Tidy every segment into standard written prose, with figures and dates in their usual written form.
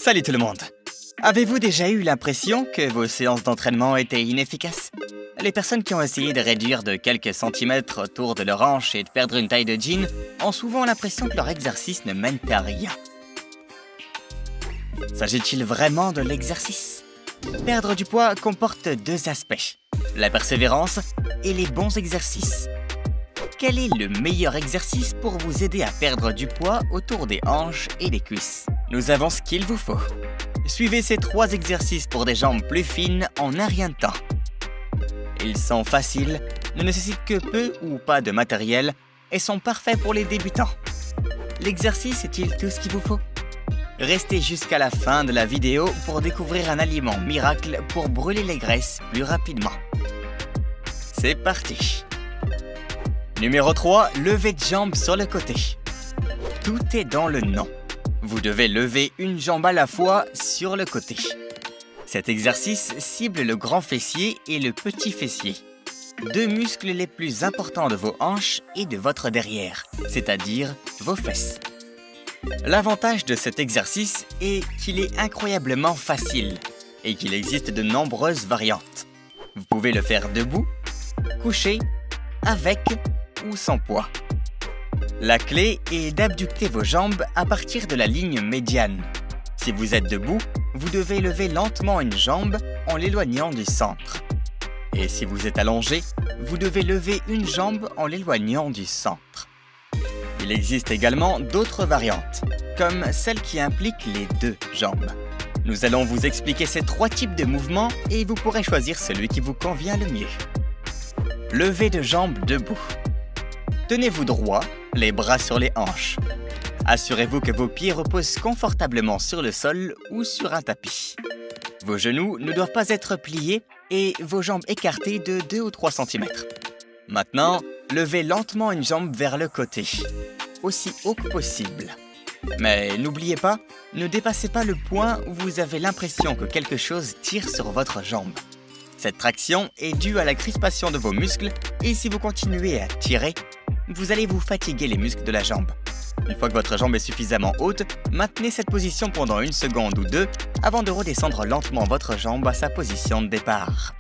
Salut tout le monde! Avez-vous déjà eu l'impression que vos séances d'entraînement étaient inefficaces? Les personnes qui ont essayé de réduire de quelques centimètres autour de leur hanche et de perdre une taille de jean ont souvent l'impression que leur exercice ne mène à rien. S'agit-il vraiment de l'exercice? Perdre du poids comporte deux aspects, la persévérance et les bons exercices. Quel est le meilleur exercice pour vous aider à perdre du poids autour des hanches et des cuisses? Nous avons ce qu'il vous faut. Suivez ces 3 exercices pour des jambes plus fines en un rien de temps. Ils sont faciles, ne nécessitent que peu ou pas de matériel et sont parfaits pour les débutants. L'exercice est-il tout ce qu'il vous faut? Restez jusqu'à la fin de la vidéo pour découvrir un aliment miracle pour brûler les graisses plus rapidement. C'est parti! Numéro 3, lever de jambes sur le côté. Tout est dans le nom. Vous devez lever une jambe à la fois sur le côté. Cet exercice cible le grand fessier et le petit fessier, 2 muscles les plus importants de vos hanches et de votre derrière, c'est-à-dire vos fesses. L'avantage de cet exercice est qu'il est incroyablement facile et qu'il existe de nombreuses variantes. Vous pouvez le faire debout, couché, avec ou sans poids. La clé est d'abducter vos jambes à partir de la ligne médiane. Si vous êtes debout, vous devez lever lentement une jambe en l'éloignant du centre. Et si vous êtes allongé, vous devez lever une jambe en l'éloignant du centre. Il existe également d'autres variantes, comme celle qui implique les 2 jambes. Nous allons vous expliquer ces 3 types de mouvements et vous pourrez choisir celui qui vous convient le mieux. Lever de jambes debout. Tenez-vous droit, les bras sur les hanches. Assurez-vous que vos pieds reposent confortablement sur le sol ou sur un tapis. Vos genoux ne doivent pas être pliés et vos jambes écartées de 2 ou 3 cm. Maintenant, levez lentement une jambe vers le côté, aussi haut que possible. Mais n'oubliez pas, ne dépassez pas le point où vous avez l'impression que quelque chose tire sur votre jambe. Cette traction est due à la crispation de vos muscles et si vous continuez à tirer, vous allez vous fatiguer les muscles de la jambe. Une fois que votre jambe est suffisamment haute, maintenez cette position pendant 1 seconde ou 2 avant de redescendre lentement votre jambe à sa position de départ.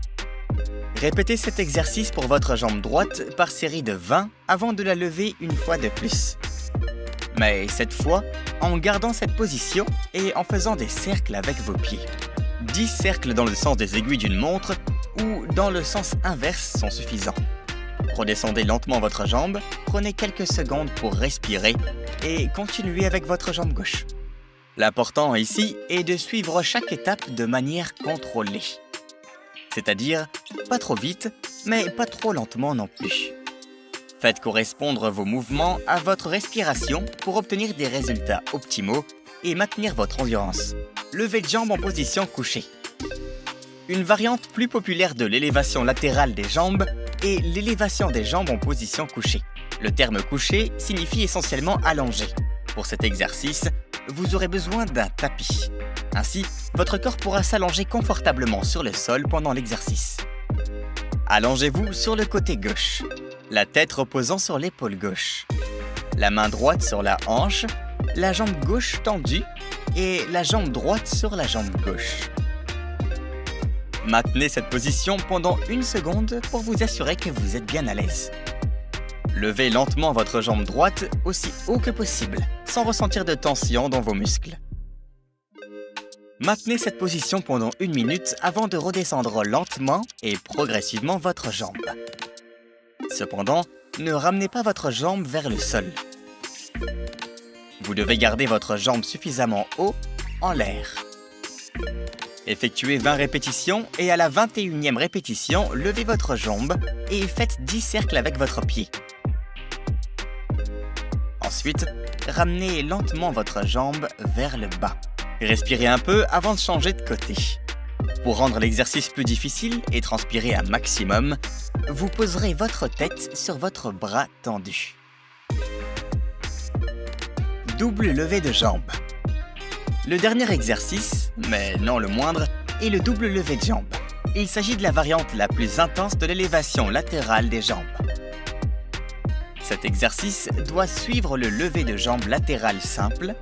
Répétez cet exercice pour votre jambe droite par série de 20 avant de la lever une fois de plus. Mais cette fois, en gardant cette position et en faisant des cercles avec vos pieds. 10 cercles dans le sens des aiguilles d'une montre ou dans le sens inverse sont suffisants. Redescendez lentement votre jambe, prenez quelques secondes pour respirer et continuez avec votre jambe gauche. L'important ici est de suivre chaque étape de manière contrôlée. C'est-à-dire, pas trop vite, mais pas trop lentement non plus. Faites correspondre vos mouvements à votre respiration pour obtenir des résultats optimaux et maintenir votre endurance. Levez de jambes en position couchée. Une variante plus populaire de l'élévation latérale des jambes est l'élévation des jambes en position couchée. Le terme couché signifie essentiellement allongé. Pour cet exercice, vous aurez besoin d'un tapis. Ainsi, votre corps pourra s'allonger confortablement sur le sol pendant l'exercice. Allongez-vous sur le côté gauche, la tête reposant sur l'épaule gauche. La main droite sur la hanche, la jambe gauche tendue et la jambe droite sur la jambe gauche. Maintenez cette position pendant 1 seconde pour vous assurer que vous êtes bien à l'aise. Levez lentement votre jambe droite aussi haut que possible, sans ressentir de tension dans vos muscles. Maintenez cette position pendant 1 minute avant de redescendre lentement et progressivement votre jambe. Cependant, ne ramenez pas votre jambe vers le sol. Vous devez garder votre jambe suffisamment haut en l'air. Effectuez 20 répétitions et à la 21e répétition, levez votre jambe et faites 10 cercles avec votre pied. Ensuite, ramenez lentement votre jambe vers le bas. Respirez un peu avant de changer de côté. Pour rendre l'exercice plus difficile et transpirer un maximum, vous poserez votre tête sur votre bras tendu. Double levée de jambes. Le dernier exercice, mais non le moindre, est le double levé de jambes. Il s'agit de la variante la plus intense de l'élévation latérale des jambes. Cet exercice doit suivre le lever de jambes latéral simple,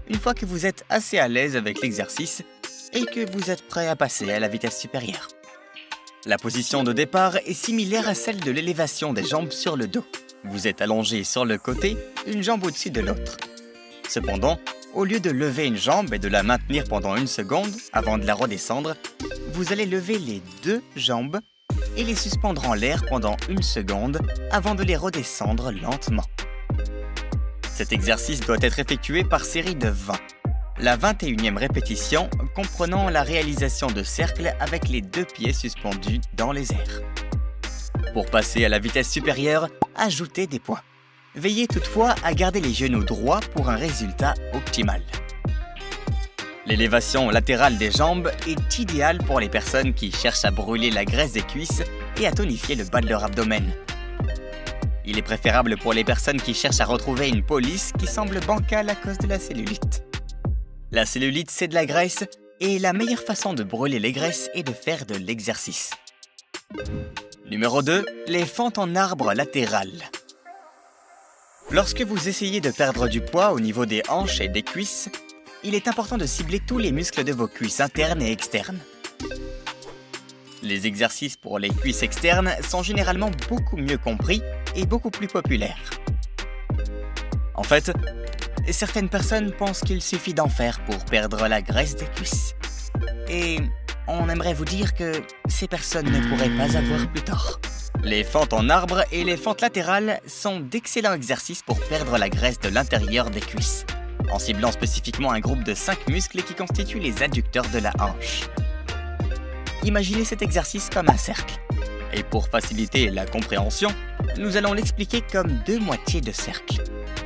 une fois que vous êtes assez à l'aise avec l'exercice et que vous êtes prêt à passer à la vitesse supérieure. La position de départ est similaire à celle de l'élévation des jambes sur le dos. Vous êtes allongé sur le côté, une jambe au-dessus de l'autre. Cependant, au lieu de lever une jambe et de la maintenir pendant 1 seconde avant de la redescendre, vous allez lever les 2 jambes et les suspendre en l'air pendant 1 seconde avant de les redescendre lentement. Cet exercice doit être effectué par série de 20. La 21e répétition comprenant la réalisation de cercles avec les 2 pieds suspendus dans les airs. Pour passer à la vitesse supérieure, ajoutez des poids. Veillez toutefois à garder les genoux droits pour un résultat optimal. L'élévation latérale des jambes est idéale pour les personnes qui cherchent à brûler la graisse des cuisses et à tonifier le bas de leur abdomen. Il est préférable pour les personnes qui cherchent à retrouver une police qui semble bancale à cause de la cellulite. La cellulite, c'est de la graisse, et la meilleure façon de brûler les graisses est de faire de l'exercice. Numéro 2, les fentes en arbre latérales. Lorsque vous essayez de perdre du poids au niveau des hanches et des cuisses, il est important de cibler tous les muscles de vos cuisses internes et externes. Les exercices pour les cuisses externes sont généralement beaucoup mieux compris et beaucoup plus populaires. En fait, certaines personnes pensent qu'il suffit d'en faire pour perdre la graisse des cuisses. Et on aimerait vous dire que ces personnes ne pourraient pas avoir plus tort. Les fentes en arbre et les fentes latérales sont d'excellents exercices pour perdre la graisse de l'intérieur des cuisses, en ciblant spécifiquement un groupe de 5 muscles qui constituent les adducteurs de la hanche. Imaginez cet exercice comme un cercle. Et pour faciliter la compréhension, nous allons l'expliquer comme 2 moitiés de cercle.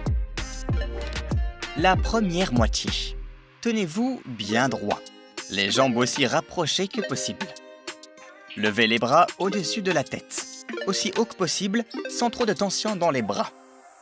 La première moitié. Tenez-vous bien droit, les jambes aussi rapprochées que possible. Levez les bras au-dessus de la tête, aussi haut que possible, sans trop de tension dans les bras.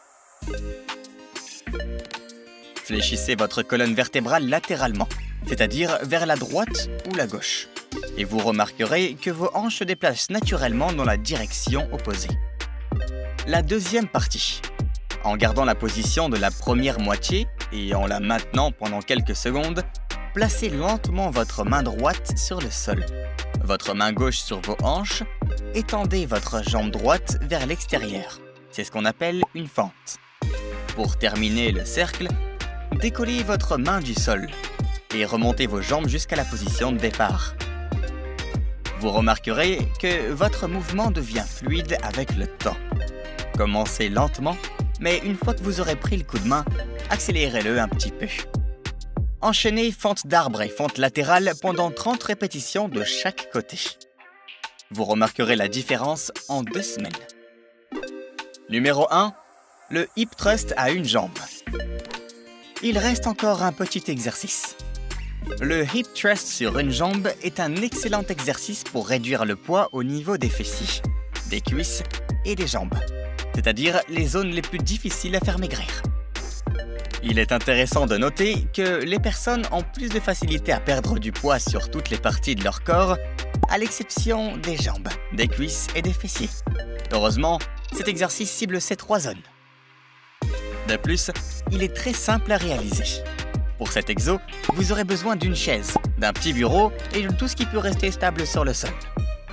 Fléchissez votre colonne vertébrale latéralement, c'est-à-dire vers la droite ou la gauche. Et vous remarquerez que vos hanches se déplacent naturellement dans la direction opposée. La deuxième partie. En gardant la position de la première moitié et en la maintenant pendant quelques secondes, placez lentement votre main droite sur le sol, votre main gauche sur vos hanches, étendez votre jambe droite vers l'extérieur. C'est ce qu'on appelle une fente. Pour terminer le cercle, décollez votre main du sol et remontez vos jambes jusqu'à la position de départ. Vous remarquerez que votre mouvement devient fluide avec le temps. Commencez lentement, mais une fois que vous aurez pris le coup de main, accélérez-le un petit peu. Enchaînez fente d'arbre et fente latérale pendant 30 répétitions de chaque côté. Vous remarquerez la différence en 2 semaines. Numéro 1. Le hip thrust à une jambe. Il reste encore un petit exercice. Le hip thrust sur une jambe est un excellent exercice pour réduire le poids au niveau des fessiers, des cuisses et des jambes, c'est-à-dire les zones les plus difficiles à faire maigrir. Il est intéressant de noter que les personnes ont plus de facilité à perdre du poids sur toutes les parties de leur corps, à l'exception des jambes, des cuisses et des fessiers. Heureusement, cet exercice cible ces 3 zones. De plus, il est très simple à réaliser. Pour cet exo, vous aurez besoin d'une chaise, d'un petit bureau et de tout ce qui peut rester stable sur le sol.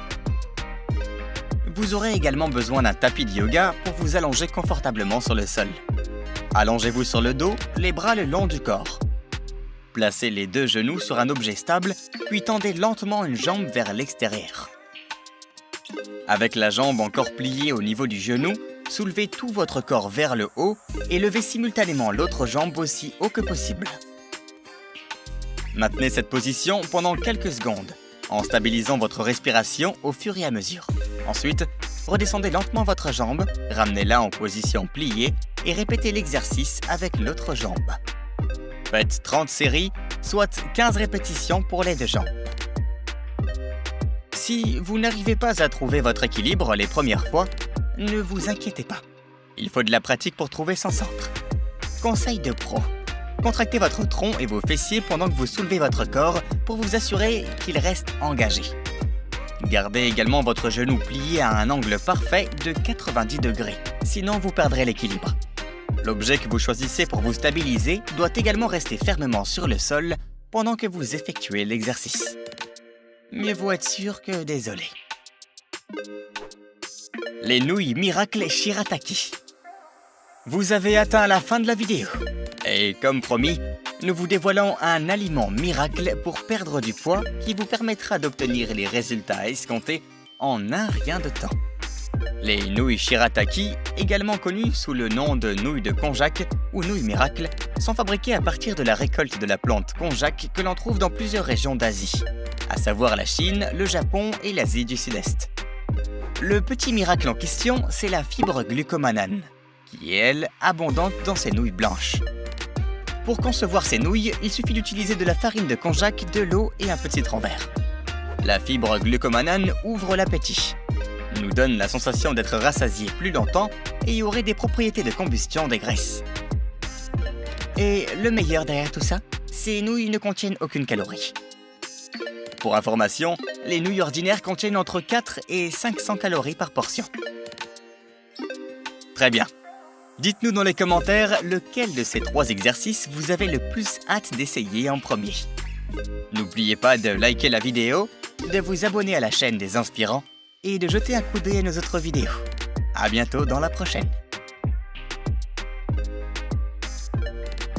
Vous aurez également besoin d'un tapis de yoga pour vous allonger confortablement sur le sol. Allongez-vous sur le dos, les bras le long du corps. Placez les 2 genoux sur un objet stable, puis tendez lentement une jambe vers l'extérieur. Avec la jambe encore pliée au niveau du genou, soulevez tout votre corps vers le haut et levez simultanément l'autre jambe aussi haut que possible. Maintenez cette position pendant quelques secondes, en stabilisant votre respiration au fur et à mesure. Ensuite, redescendez lentement votre jambe, ramenez-la en position pliée et répétez l'exercice avec l'autre jambe. Faites 30 séries, soit 15 répétitions pour les 2 jambes. Si vous n'arrivez pas à trouver votre équilibre les premières fois, ne vous inquiétez pas. Il faut de la pratique pour trouver son centre. Conseil de pro. Contractez votre tronc et vos fessiers pendant que vous soulevez votre corps pour vous assurer qu'il reste engagé. Gardez également votre genou plié à un angle parfait de 90 degrés, sinon vous perdrez l'équilibre. L'objet que vous choisissez pour vous stabiliser doit également rester fermement sur le sol pendant que vous effectuez l'exercice. Mieux vaut être sûr que désolé. Les nouilles Miracle Shirataki. Vous avez atteint la fin de la vidéo. Et comme promis, nous vous dévoilons un aliment miracle pour perdre du poids qui vous permettra d'obtenir les résultats escomptés en un rien de temps. Les nouilles Shirataki, également connues sous le nom de nouilles de konjac ou nouilles miracle, sont fabriquées à partir de la récolte de la plante konjac que l'on trouve dans plusieurs régions d'Asie, à savoir la Chine, le Japon et l'Asie du Sud-Est. Le petit miracle en question, c'est la fibre glucomanane, qui est, elle, abondante dans ces nouilles blanches. Pour concevoir ces nouilles, il suffit d'utiliser de la farine de konjac, de l'eau et un peu de citron vert. La fibre glucomanane ouvre l'appétit, nous donne la sensation d'être rassasié plus longtemps et aurait des propriétés de combustion des graisses. Et le meilleur derrière tout ça, ces nouilles ne contiennent aucune calorie. Pour information, les nouilles ordinaires contiennent entre 4 et 500 calories par portion. Très bien. Dites-nous dans les commentaires lequel de ces 3 exercices vous avez le plus hâte d'essayer en premier. N'oubliez pas de liker la vidéo, de vous abonner à la chaîne des Inspirants et de jeter un coup d'œil à nos autres vidéos. À bientôt dans la prochaine.